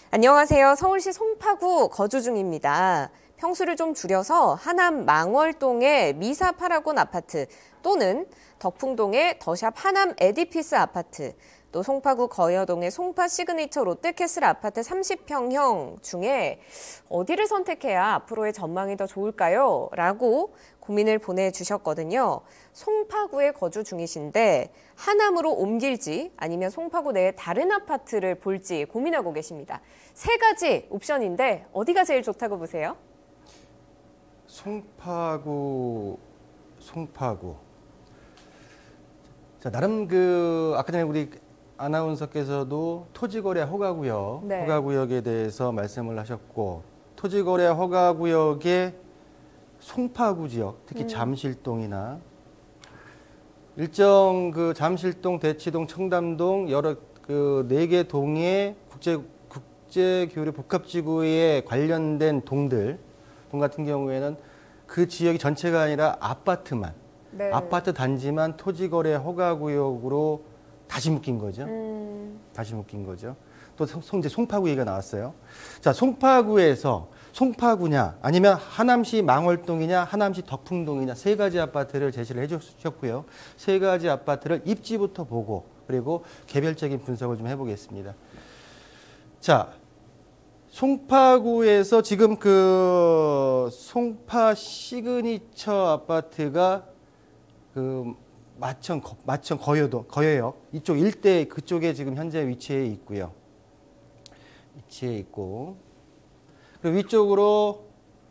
안녕하세요. 서울시 송파구 거주 중입니다. 평수를 좀 줄여서 하남 망월동의 미사 파라곤 아파트 또는 덕풍동의 더샵 하남 에디피스 아파트, 또 송파구 거여동의 송파 시그니처 롯데캐슬 아파트 30평형 중에 어디를 선택해야 앞으로의 전망이 더 좋을까요? 라고 고민을 보내주셨거든요. 송파구에 거주 중이신데 하남으로 옮길지 아니면 송파구 내에 다른 아파트를 볼지 고민하고 계십니다. 세 가지 옵션인데 어디가 제일 좋다고 보세요? 송파구. 자, 나름 아까 전에 우리 아나운서께서도 토지거래 허가구역, 네. 허가구역에 대해서 말씀을 하셨고, 토지거래 허가구역의 송파구 지역, 특히 잠실동이나 일정 잠실동, 대치동, 청담동 여러 네 개 동의 국제교류 복합지구에 관련된 동 같은 경우에는 그 지역이 전체가 아니라 아파트만, 네. 아파트 단지만 토지거래 허가구역으로 다시 묶인 거죠. 다시 묶인 거죠. 또 이제 송파구 얘기가 나왔어요. 자, 송파구냐 아니면 하남시 망월동이냐 하남시 덕풍동이냐 세 가지 아파트를 제시를 해주셨고요. 세 가지 아파트를 입지부터 보고 그리고 개별적인 분석을 좀 해보겠습니다. 자, 송파구에서 지금 송파 시그니처 아파트가 마천 거여역 이쪽 일대 그쪽에 지금 현재 위치해 있고요. 그리고 위쪽으로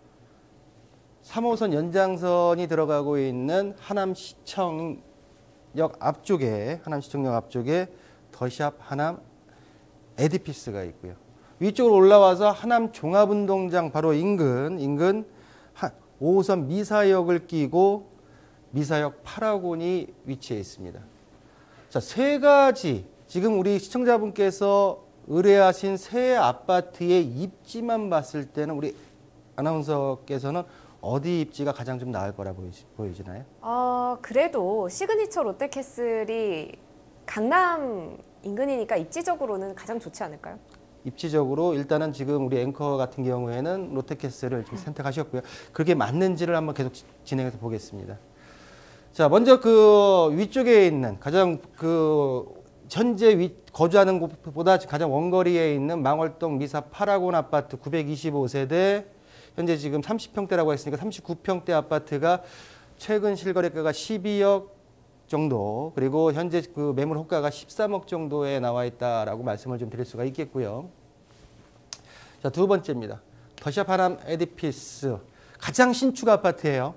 3호선 연장선이 들어가고 있는 하남시청역 앞쪽에 더샵 하남 에디피스가 있고요. 위쪽으로 올라와서 하남 종합운동장 바로 인근 5호선 미사역을 끼고 미사역 파라곤이 위치해 있습니다. 자, 세 가지 지금 우리 시청자분께서 의뢰하신 새 아파트의 입지만 봤을 때는 우리 아나운서께서는 어디 입지가 가장 좀 나을 거라 보이시나요? 그래도 시그니처 롯데캐슬이 강남 인근이니까 입지적으로는 가장 좋지 않을까요? 입지적으로 일단은 지금 우리 앵커 같은 경우에는 롯데캐슬을 좀 선택하셨고요. 그게 맞는지를 한번 계속 진행해서 보겠습니다. 자, 먼저 위쪽에 있는 가장 현재 거주하는 곳보다 가장 원거리에 있는 망월동 미사 파라곤 아파트 925세대, 현재 지금 30평대라고 했으니까 39평대 아파트가 최근 실거래가가 12억 정도, 그리고 현재 매물 호가가 13억 정도에 나와 있다라고 말씀을 좀 드릴 수가 있겠고요. 자, 두 번째입니다. 더샵 하남 에디피스, 가장 신축 아파트예요.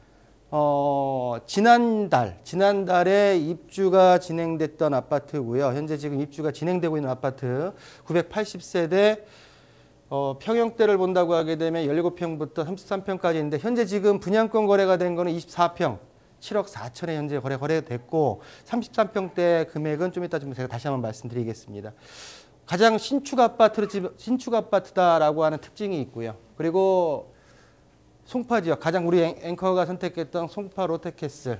지난달에 입주가 진행됐던 아파트고요. 현재 지금 입주가 진행되고 있는 아파트 980세대, 평형대를 본다고 하게 되면 17평부터 33평까지인데 현재 지금 분양권 거래가 된 거는 24평 7억 4천에 현재 거래됐고 33평대 금액은 좀 이따 제가 다시 한번 말씀드리겠습니다. 가장 신축 아파트다라고 하는 특징이 있고요. 그리고 송파 지역, 가장 우리 앵커가 선택했던 송파 롯데캐슬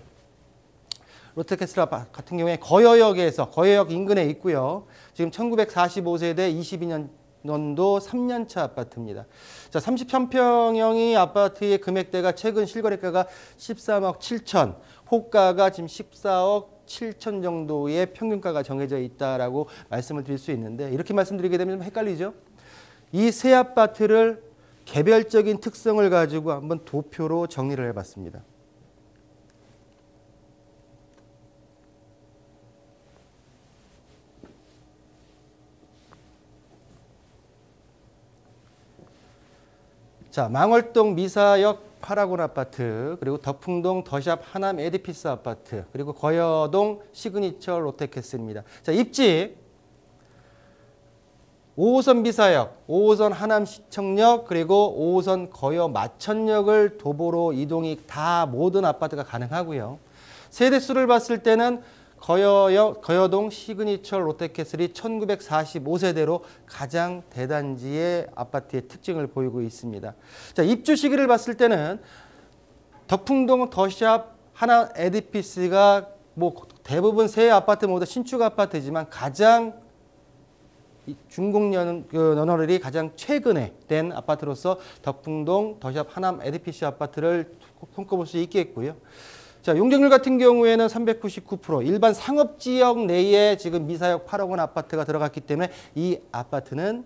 같은 경우에 거여역 인근에 있고요. 지금 1945세대 22년도 3년차 아파트입니다. 자, 33평형의 아파트의 금액대가 최근 실거래가가 13억 7천, 호가가 지금 14억 7천 정도의 평균가가 정해져 있다라고 말씀을 드릴 수 있는데, 이렇게 말씀드리게 되면 좀 헷갈리죠? 이 세 아파트를 개별적인 특성을 가지고 한번 도표로 정리를 해봤습니다. 자, 망월동 미사역 파라곤 아파트, 그리고 덕풍동 더샵 하남 에디피스 아파트, 그리고 거여동 시그니처 롯데캐슬입니다. 자, 입지 5호선 미사역, 5호선 하남시청역, 그리고 5호선 거여 마천역을 도보로 이동이 다 모든 아파트가 가능하고요. 세대수를 봤을 때는 거여동 시그니처 롯데캐슬이 1945세대로 가장 대단지의 아파트의 특징을 보이고 있습니다. 자, 입주 시기를 봤을 때는 덕풍동 더샵 하남 에디피스가 대부분 새 아파트 모두 신축 아파트지만 가장 준공연월이 가장 최근에 된 아파트로서 덕풍동, 더샵, 하남, 에디피스 아파트를 손꼽을 수 있겠고요. 자, 용적률 같은 경우에는 399%, 일반 상업지역 내에 지금 미사역 8억 원 아파트가 들어갔기 때문에 이 아파트는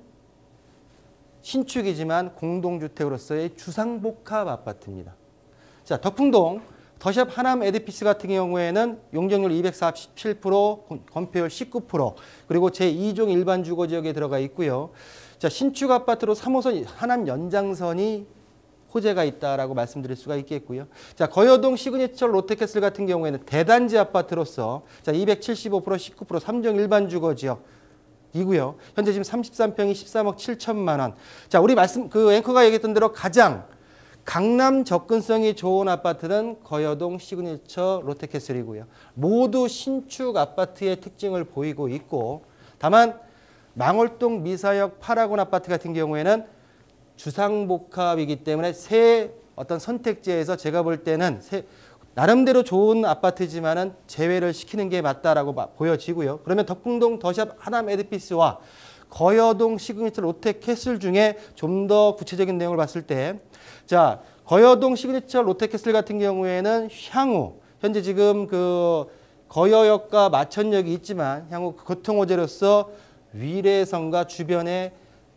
신축이지만 공동주택으로서의 주상복합 아파트입니다. 자, 덕풍동, 더샵 하남 에디피스 같은 경우에는 용적률 247%, 건폐율 19%, 그리고 제2종 일반 주거지역에 들어가 있고요. 자, 신축 아파트로 3호선 하남 연장선이 호재가 있다라고 말씀드릴 수가 있겠고요. 자, 거여동 시그니처 롯데캐슬 같은 경우에는 대단지 아파트로서 자, 275%, 19%, 3종 일반 주거지역 이고요. 현재 지금 33평이 13억 7천만 원. 자, 우리 앵커가 얘기했던 대로 가장 강남 접근성이 좋은 아파트는 거여동 시그니처 롯데캐슬이고요. 모두 신축 아파트의 특징을 보이고 있고, 다만 망월동 미사역 8억 원 아파트 같은 경우에는 주상복합이기 때문에 새 어떤 선택지에서 제가 볼 때는 나름대로 좋은 아파트지만은 제외를 시키는 게 맞다라고 보여지고요. 그러면 덕풍동 더샵 하남 에디피스와 거여동 시그니처 롯데캐슬 중에 좀 더 구체적인 내용을 봤을 때, 자, 거여동 시그니처 롯데캐슬 같은 경우에는 향후 현재 지금 그 거여역과 마천역이 있지만 향후 교통호재로서 위례선과 주변의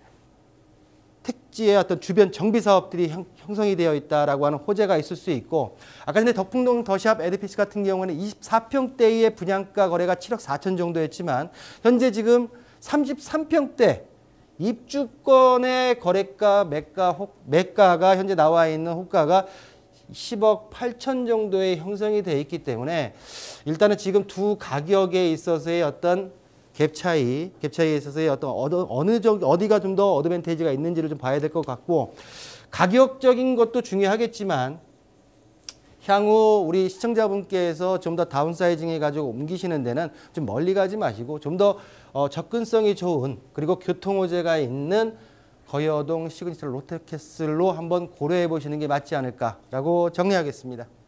택지의 어떤 주변 정비 사업들이 형성이 되어 있다라고 하는 호재가 있을 수 있고, 아까 전에 덕풍동 더샵 에디피스 같은 경우는 24평대의 분양가 거래가 7억 4천 정도 했지만 현재 지금 33평대 입주권의 거래가 매가가 현재 나와 있는 호가가 10억 8천 정도의 형성이 되어 있기 때문에 일단은 지금 두 가격에 있어서의 어떤 갭 차이에 있어서의 어떤 어디가 좀 더 어드밴티지가 있는지를 좀 봐야 될 것 같고, 가격적인 것도 중요하겠지만 향후 우리 시청자분께서 좀 더 다운사이징 해가지고 옮기시는 데는 좀 멀리 가지 마시고 좀 더 접근성이 좋은 그리고 교통호재가 있는 거여동 시그니처 롯데캐슬로 한번 고려해 보시는 게 맞지 않을까라고 정리하겠습니다.